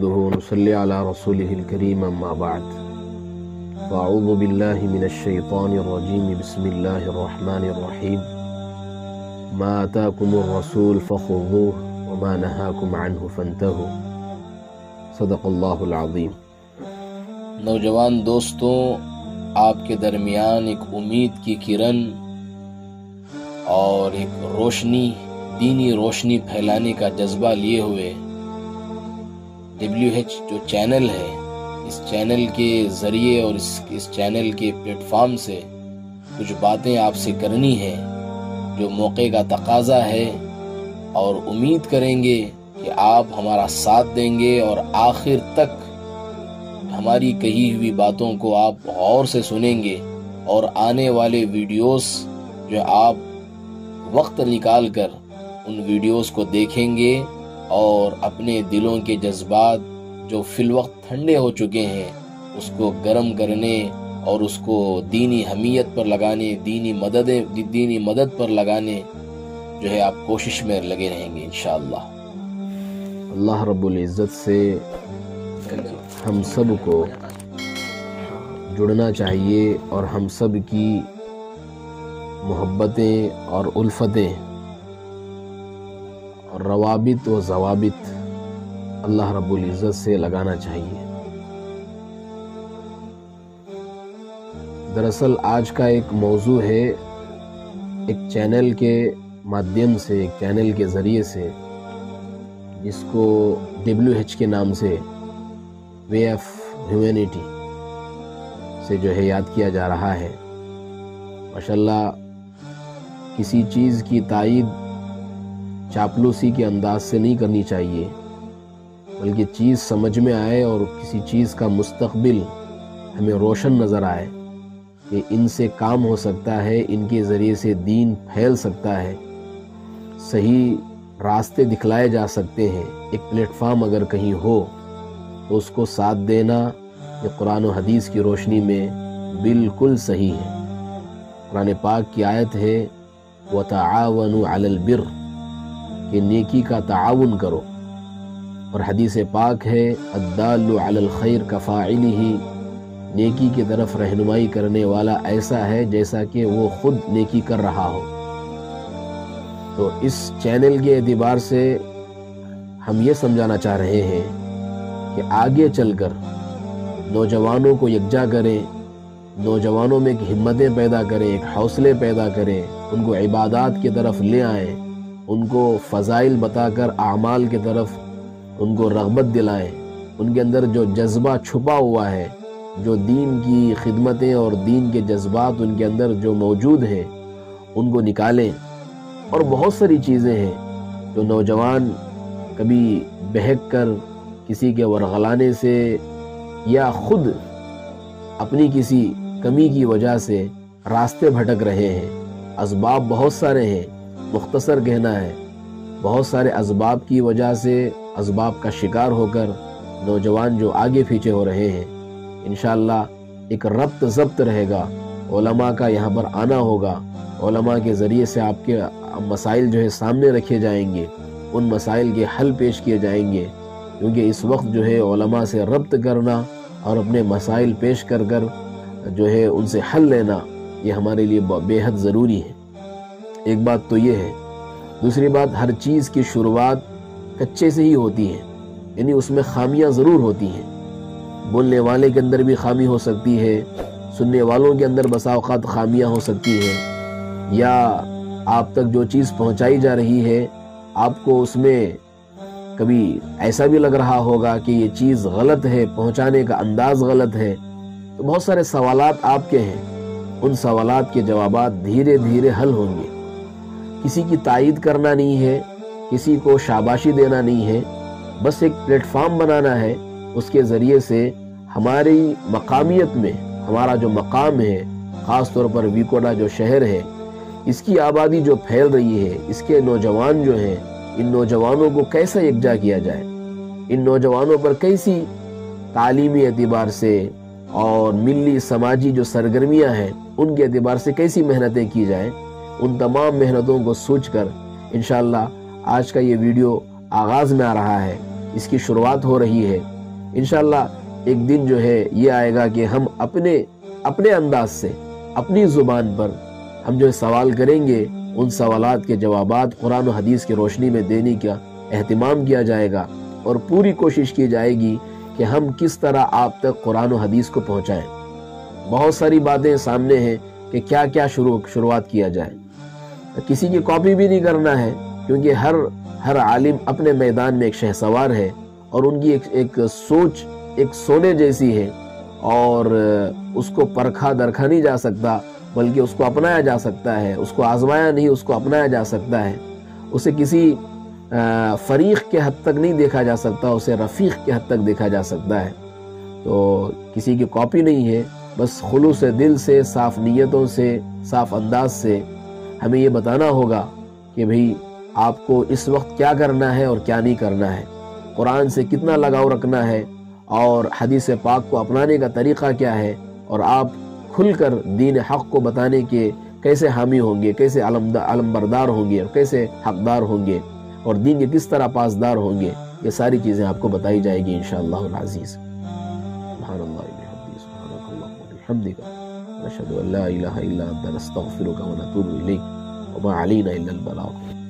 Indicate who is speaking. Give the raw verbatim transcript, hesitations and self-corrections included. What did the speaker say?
Speaker 1: نحمده ونصلي على رسوله الكريم أما بعد فأعوذ بالله من الشيطان الرجيم بسم الله الرحمن الرحيم ما آتاكم الرسول فخذوه وما نهاكم عنه فانتهوا صدق اللہ العظیم۔
Speaker 2: نوجوان دوستوں، آپ کے درمیان ایک امید کی کرن اور ایک روشنی، دینی روشنی پھیلانے کا جذبہ لیے ہوئے ڈبلیو ایچ جو چینل ہے، اس چینل کے ذریعے اور اس اس چینل کے پلیٹ فارم سے کچھ باتیں آپ سے کرنی ہیں جو موقع کا تقاضا ہے، اور امید کریں گے کہ آپ ہمارا ساتھ دیں گے اور آخر تک ہماری کہی ہوئی باتوں کو آپ غور سے سنیں گے، اور آنے والے ویڈیوز جو آپ وقت نکال کر ان ویڈیوز کو دیکھیں گے اور اپنے دلوں کے جذبات جو فی الوقت ٹھنڈے ہو چکے ہیں اس کو گرم کرنے اور اس کو دینی حمیت پر لگانے، دینی مدد دینی مدد پر لگانے جو ہے آپ کوشش میں لگے رہیں گے انشاءاللہ۔
Speaker 1: اللہ رب العزت سے ہم سب کو جڑنا چاہیے اور ہم سب کی محبتیں اور الفتیں اور روابط و ضوابط اللہ رب العزت سے لگانا چاہیے۔ دراصل آج کا ایک موضوع ہے، ایک چینل کے مادھیم سے، ایک چینل کے ذریعے سے، جس کو ڈبلیو ایچ کے نام سے وے آف ہیومینٹی سے جو ہے یاد کیا جا رہا ہے۔ ماشاءاللہ کسی چیز کی تائید چاپلوسی کے انداز سے نہیں کرنی چاہیے، بلکہ چیز سمجھ میں آئے اور کسی چیز کا مستقبل ہمیں روشن نظر آئے کہ ان سے کام ہو سکتا ہے، ان کے ذریعے سے دین پھیل سکتا ہے، صحیح راستے دکھلائے جا سکتے ہیں۔ ایک پلیٹ فارم اگر کہیں ہو تو اس کو ساتھ دینا یہ قرآن و حدیث کی روشنی میں بالکل صحیح ہے۔ قرآن پاک کی آیت ہے وَتَعَاوَنُوا عَلَى الْبِرِّ کہ نیکی کا تعاون کرو، اور حدیث پاک ہے الدال علی الخیر کفاعلہ، نیکی کی طرف رہنمائی کرنے والا ایسا ہے جیسا کہ وہ خود نیکی کر رہا ہو۔ تو اس چینل کے اعتبار سے ہم یہ سمجھانا چاہ رہے ہیں کہ آگے چل کر نوجوانوں کو یکجا کریں، نوجوانوں میں ایک ہمتیں پیدا کریں، ایک حوصلے پیدا کریں، ان کو عبادات کی طرف لے آئیں، ان کو فضائل بتا کر اعمال کی طرف ان کو رغبت دلائیں، ان کے اندر جو جذبہ چھپا ہوا ہے، جو دین کی خدمتیں اور دین کے جذبات ان کے اندر جو موجود ہیں ان کو نکالیں۔ اور بہت ساری چیزیں ہیں جو نوجوان کبھی بہک کر کسی کے ورغلانے سے یا خود اپنی کسی کمی کی وجہ سے راستے بھٹک رہے ہیں۔ اسباب بہت سارے ہیں، مختصر کہنا ہے، بہت سارے اسباب کی وجہ سے اسباب کا شکار ہو کر نوجوان جو آگے پیچھے ہو رہے ہیں۔ انشاءاللہ ایک ربط ضبط رہے گا، علماء کا یہاں پر آنا ہوگا، علماء کے ذریعے سے آپ کے مسائل جو ہے سامنے رکھے جائیں گے، ان مسائل کے حل پیش کیے جائیں گے، کیونکہ اس وقت جو ہے علماء سے ربط کرنا اور اپنے مسائل پیش کر کر جو ہے ان سے حل لینا یہ ہمارے لیے بے حد ضروری ہے۔ ایک بات تو یہ ہے۔ دوسری بات، ہر چیز کی شروعات کچے سے ہی ہوتی ہے، یعنی اس میں خامیاں ضرور ہوتی ہیں۔ بولنے والے کے اندر بھی خامی ہو سکتی ہے، سننے والوں کے اندر بسا اوقات خامیاں ہو سکتی ہے، یا آپ تک جو چیز پہنچائی جا رہی ہے آپ کو اس میں کبھی ایسا بھی لگ رہا ہوگا کہ یہ چیز غلط ہے، پہنچانے کا انداز غلط ہے۔ تو بہت سارے سوالات آپ کے ہیں، ان سوالات کے جوابات دھیرے دھیرے حل ہوں گے۔ کسی کی تائید کرنا نہیں ہے، کسی کو شاباشی دینا نہیں ہے، بس ایک پلیٹ فارم بنانا ہے، اس کے ذریعے سے ہماری مقامیت میں ہمارا جو مقام ہے، خاص طور پر ویکوڈا جو شہر ہے، اس کی آبادی جو پھیل رہی ہے، اس کے نوجوان جو ہیں، ان نوجوانوں کو کیسا یکجا کیا جائے، ان نوجوانوں پر کیسی تعلیمی اعتبار سے اور ملی سماجی جو سرگرمیاں ہیں ان کے اعتبار سے کیسی محنتیں کی جائیں، ان تمام محنتوں کو سوچ کر انشاءاللہ آج کا یہ ویڈیو آغاز میں آ رہا ہے، اس کی شروعات ہو رہی ہے۔ انشاءاللہ ایک دن جو ہے یہ آئے گا کہ ہم اپنے اپنے انداز سے اپنی زبان پر ہم جو سوال کریں گے، ان سوالات کے جوابات قرآن و حدیث کی روشنی میں دینے کا اہتمام کیا جائے گا، اور پوری کوشش کی جائے گی کہ ہم کس طرح آپ تک قرآن و حدیث کو پہنچائیں۔ بہت ساری باتیں سامنے ہیں کہ کیا کیا شروع شروعات کیا جائے۔ کسی کی کاپی بھی نہیں کرنا ہے، کیونکہ ہر ہر عالم اپنے میدان میں ایک شہسوار ہے، اور ان کی ایک ایک سوچ ایک سونے جیسی ہے، اور اس کو پرکھا درکھا نہیں جا سکتا، بلکہ اس کو اپنایا جا سکتا ہے، اس کو آزمایا نہیں، اس کو اپنایا جا سکتا ہے۔ اسے کسی فریق کے حد تک نہیں دیکھا جا سکتا، اسے رفیق کے حد تک دیکھا جا سکتا ہے۔ تو کسی کی کاپی نہیں ہے، بس خلوص دل سے، صاف نیتوں سے، صاف انداز سے ہمیں یہ بتانا ہوگا کہ بھئی آپ کو اس وقت کیا کرنا ہے اور کیا نہیں کرنا ہے، قرآن سے کتنا لگاؤ رکھنا ہے، اور حدیث پاک کو اپنانے کا طریقہ کیا ہے، اور آپ کھل کر دین حق کو بتانے کے کیسے حامی ہوں گے، کیسے علم بردار ہوں گے، اور کیسے حقدار ہوں گے، اور دین کے کس طرح پاسدار ہوں گے، یہ ساری چیزیں آپ کو بتائی جائے گی انشاءاللہ العزیز۔ سبحان اللہ وبحمدہ، سبحانک اللہم وبحمدک، نشہد ان لا الہ الا انت، نستغفرک ونتوب الیک، وما علینا الا البلاغ۔